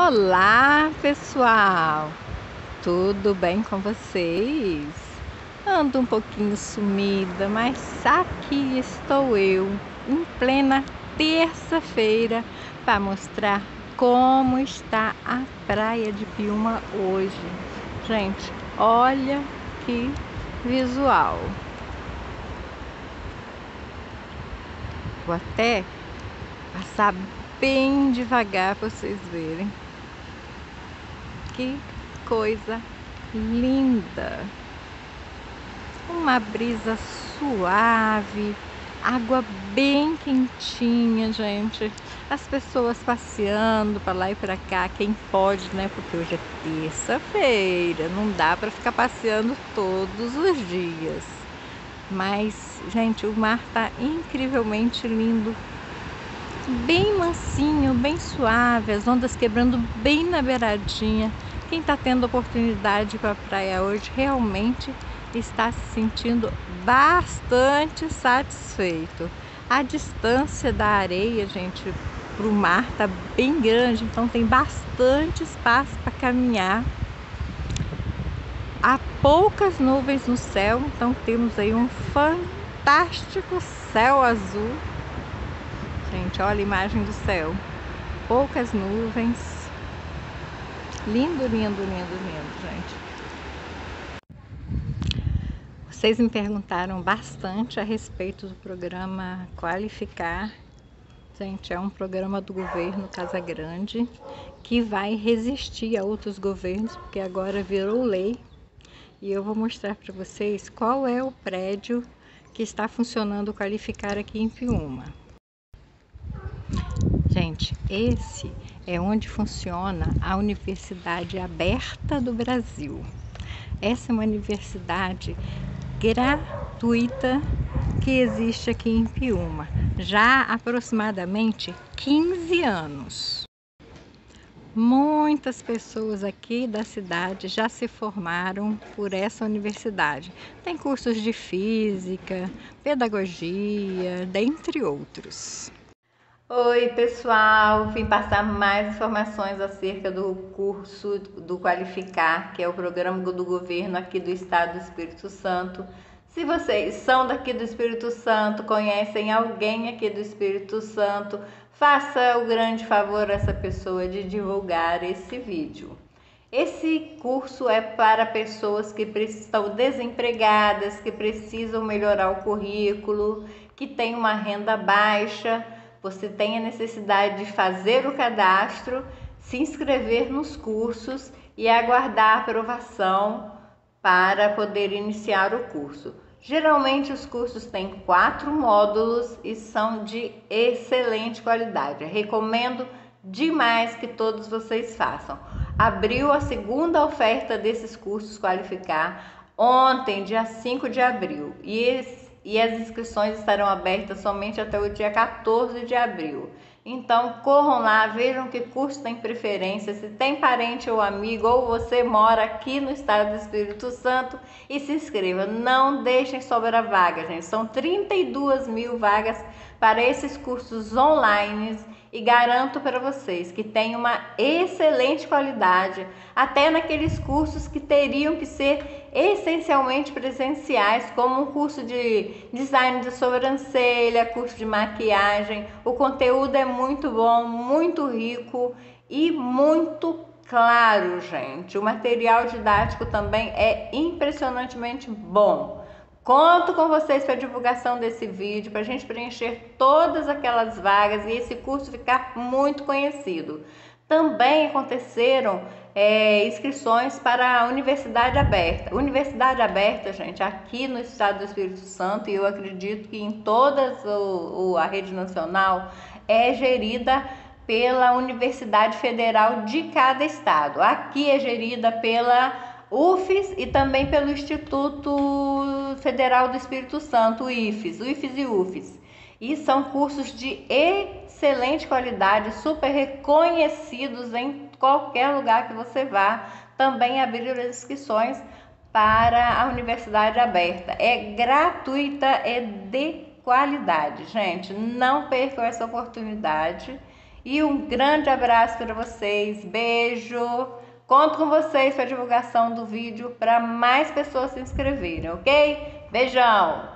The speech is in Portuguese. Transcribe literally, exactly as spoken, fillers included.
Olá, pessoal! Tudo bem com vocês? Ando um pouquinho sumida, mas aqui estou eu, em plena terça-feira, para mostrar como está a praia de Piúma hoje. Gente, olha que visual! Vou até passar bem devagar para vocês verem. Que coisa linda! Uma brisa suave, água bem quentinha, gente. As pessoas passeando para lá e para cá, quem pode, né? Porque hoje é terça-feira, não dá para ficar passeando todos os dias. Mas, gente, o mar tá incrivelmente lindo. Bem mansinho, bem suave, as ondas quebrando bem na beiradinha. Quem está tendo oportunidade para a praia hoje realmente está se sentindo bastante satisfeito. A distância da areia, gente, para o mar está bem grande, então tem bastante espaço para caminhar. Há poucas nuvens no céu, então temos aí um fantástico céu azul. Gente, olha a imagem do céu. Poucas nuvens. Lindo, lindo, lindo, lindo, gente. Vocês me perguntaram bastante a respeito do programa Qualificar. Gente, é um programa do governo Casa Grande que vai resistir a outros governos, porque agora virou lei. E eu vou mostrar para vocês qual é o prédio que está funcionando o Qualificar aqui em Piúma. Gente, esse é onde funciona a Universidade Aberta do Brasil. Essa é uma universidade gratuita que existe aqui em Piúma, já há aproximadamente quinze anos. Muitas pessoas aqui da cidade já se formaram por essa universidade. Tem cursos de física, pedagogia, dentre outros. Oi, pessoal! Vim passar mais informações acerca do curso do Qualificar, que é o programa do governo aqui do estado do Espírito Santo. Se vocês são daqui do Espírito Santo, conhecem alguém aqui do Espírito Santo, faça o grande favor a essa pessoa de divulgar esse vídeo. Esse curso é para pessoas que estão desempregadas, que precisam melhorar o currículo, que têm uma renda baixa. Você tem a necessidade de fazer o cadastro, se inscrever nos cursos e aguardar a aprovação para poder iniciar o curso. Geralmente os cursos têm quatro módulos e são de excelente qualidade. Eu recomendo demais que todos vocês façam. Abriu a segunda oferta desses cursos Qualificar ontem, dia cinco de abril, e esse E as inscrições estarão abertas somente até o dia quatorze de abril. Então, corram lá, vejam que curso tem preferência, se tem parente ou amigo, ou você mora aqui no estado do Espírito Santo, e se inscreva. Não deixem sobrar vagas, gente. São trinta e duas mil vagas para esses cursos online, e garanto para vocês que tem uma excelente qualidade, até naqueles cursos que teriam que ser essencialmente presenciais, como um curso de design de sobrancelha, curso de maquiagem. O conteúdo é muito bom, muito rico e muito claro, gente. O material didático também é impressionantemente bom. Conto com vocês para a divulgação desse vídeo, para a gente preencher todas aquelas vagas e esse curso ficar muito conhecido. Também aconteceram é, inscrições para a Universidade Aberta. Universidade Aberta, gente, aqui no estado do Espírito Santo, e eu acredito que em toda a rede nacional, é gerida pela Universidade Federal de cada estado. Aqui é gerida pela U F S e também pelo Instituto Federal do Espírito Santo, o I F E S, o I F E S e U F E S. E são cursos de excelente qualidade, super reconhecidos em qualquer lugar que você vá. Também abriram as inscrições para a Universidade Aberta. É gratuita, é de qualidade, gente. Não percam essa oportunidade E um grande abraço para vocês, beijo! Conto com vocês para a divulgação do vídeo para mais pessoas se inscreverem, ok? Beijão!